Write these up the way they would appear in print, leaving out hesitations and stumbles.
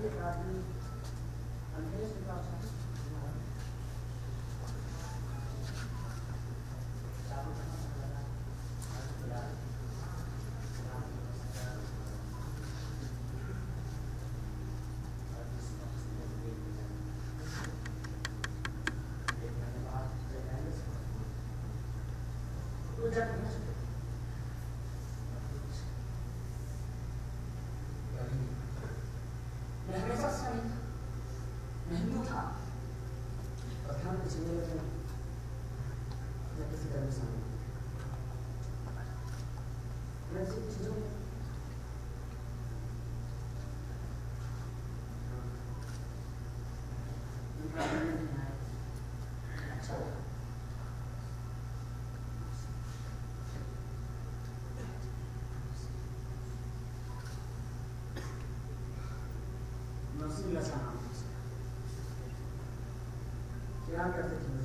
क्या करते थे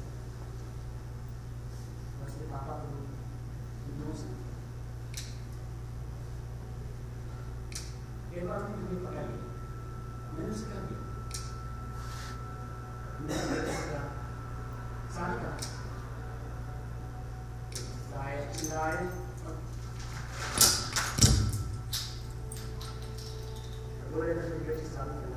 उसके पापा को एक बार मुझे पता नहीं मैंने उससे क्या किया सारी का चिल्लाए बोले तो मेरी बेटी सारी करना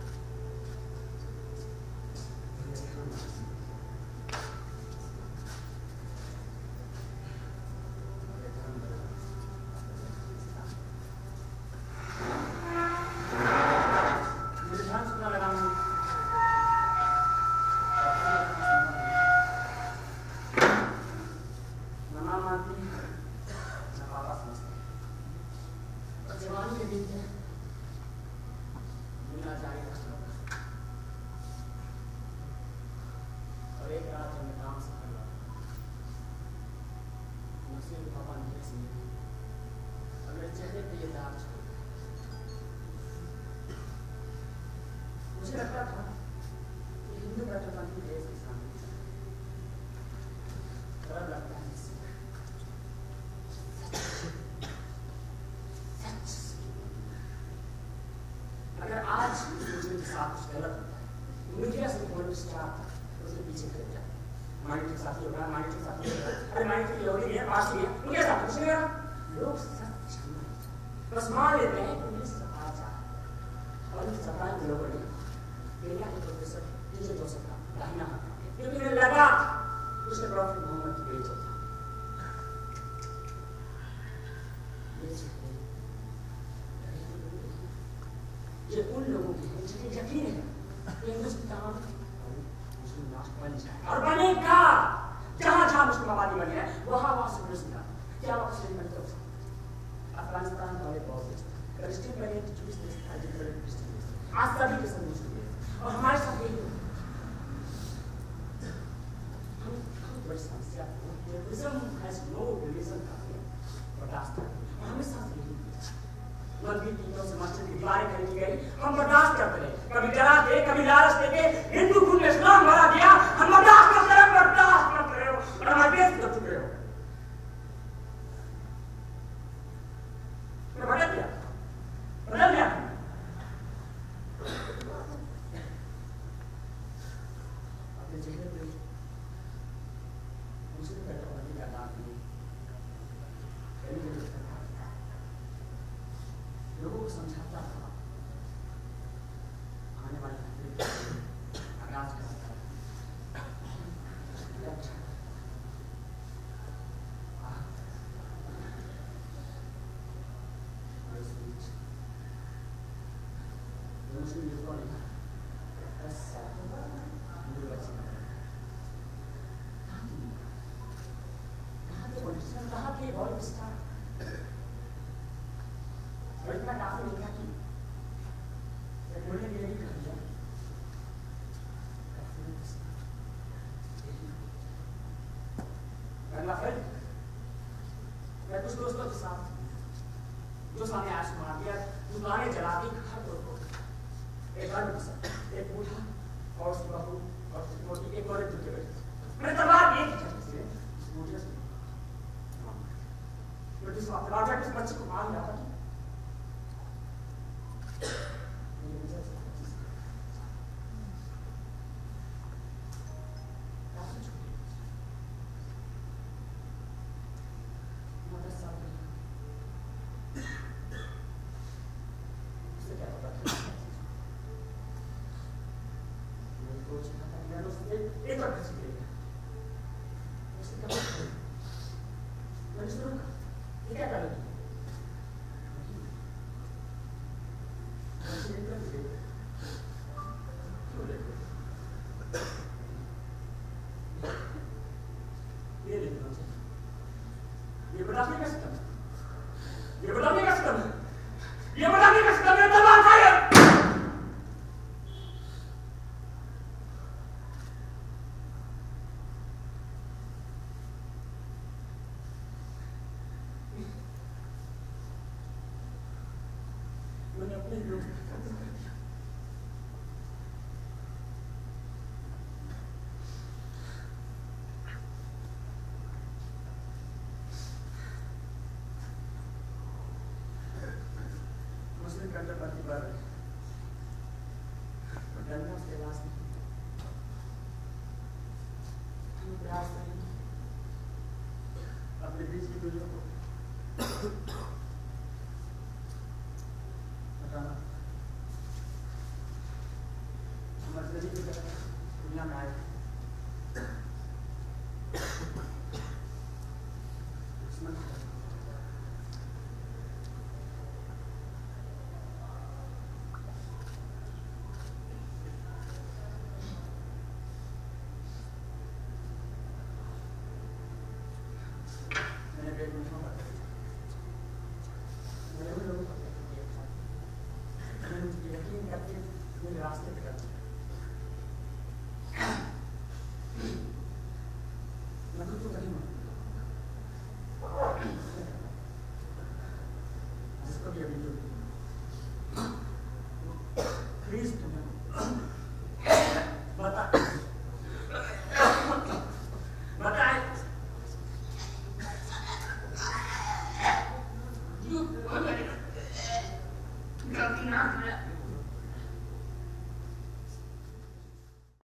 मुझे लगता था कि हिंदू कट्टरपंथी देश के सामने डर लगता है अगर आज मुझे के साथ कुछ गलत होता है मीडिया से कोई स्टार था उसके पीछे खड़े जाते माइंड साथी होगा माइंड साथी होगा अरे माइंड की योगी है पास है उनके साथ कुछ नहीं है लोग सच बस मान लेते हैं कि मुझे सफाई चाहिए और इस सफाई के लोगों ने दुनिया के प्रोफेसर टीचर जो सकता दाहिना हाथ क्योंकि उन्हें लगा उसने प्रॉफिट मोहम्मद की बेच होता ये उन लोगों की है जिन्हें यकीन है कि हिंदुस्तान मुस्लिम राष्ट्र बन जाए और बनेगा जहां जहां मुस्लिम आबादी बनी है वहां से हिंदुस्तान क्या वापस नहीं बनते अफगानिस्तान वाले बहुत क्रिश्चियन बने तो जूस आज आज सभी किस्म मुस्लिम और हमारे साथ यही हम बड़ी समस्या बुद्धिज्म हैज नो रिलीजन का बर्दाश्त और हमें साथ यही मंदिर टीकों से मस्जिद की दीवारें खरीदी गई हम बर्दाश्त करते रहे कभी डरा दे कभी लालच देके हिंदू खून में इस्लाम भरा दिया हम बर्दाश्त करते रहे हो और हमारे देश कर चुके हो बदल गया अपने चेहरे पे मुझे बैठा वाली आदात नहीं लोगों को समझाता था आने वाले आगाज करता कुछ दोस्तों के साथ जो सामने आश मार दिया दुकानें जला दी घर तोड़ एक एक बूढ़ा और उसकी बहू और मोटी एक औरत झुके बैठे मैंने तलवार ये बूढ़े से तलवार उस बच्चे को मार दिया था एक बार खर्च किया उसने कहा मैंने सुना ये क्या कर रही ये बताने का सिस्टम ये बताने का सिस्टम ये बताने का सिस्टम है तलवार फायर मैंने अपने लोग खत्म कर दिया मुस्लिम कंट्री पार्टी पर डरना उसके पास नहीं हम प्रयास करेंगे अपने बीच की दूरियों को हटाना हमारे नजीक दुनिया में आए